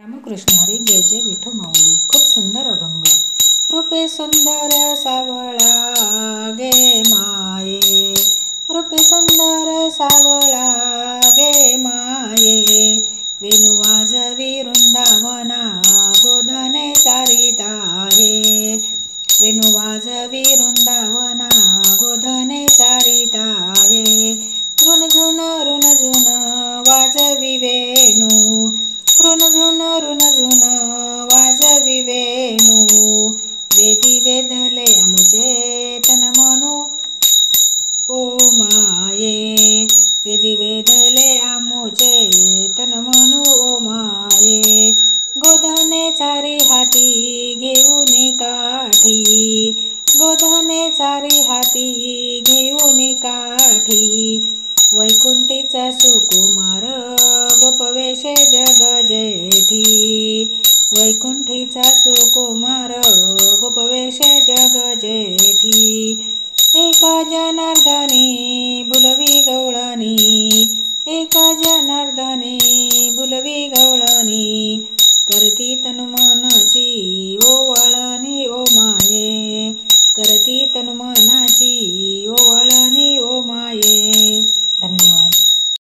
रामकृष्ण हरी जय जय विठू माऊली. खूप सुंदर अभंग. रूपे सुंदर सावळा गे माये, रूपे सुंदर सावळा गे माये, वेणू वाजवी वृंदावना गोधने चारित आहे, वेणू वाजवी वृंदावना गोधने चारित आहे, रुणझुन रुणझुन वाजवी वेणू, रुणझुन रुणझुन वाजवी वेणू, वेदी वेधले आमुचे तन मनू ओ माये, वेदी वेधले आमुचे तन मनू ओ माये, गोधने चारी हाती घेऊन काठी, गोधने चारी हाती घेऊन काठी, वैकुंठीचा सुकुमार गोपवेश जग जेठी, वैकुंठीचा सुकुमार गोपवेश जग जेठी, एका जनार्दनी बुलवी गवळणी, एका जनार्दनी बुलवी गवळणी,